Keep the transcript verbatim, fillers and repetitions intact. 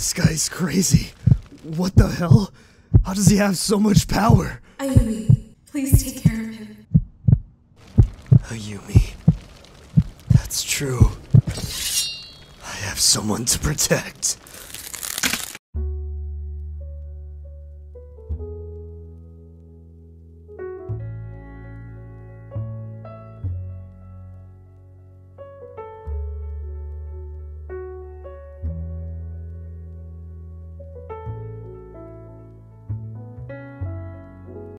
This guy's crazy. What the hell? How does he have so much power? Ayumi, please take care of him. Ayumi. That's true. I have someone to protect.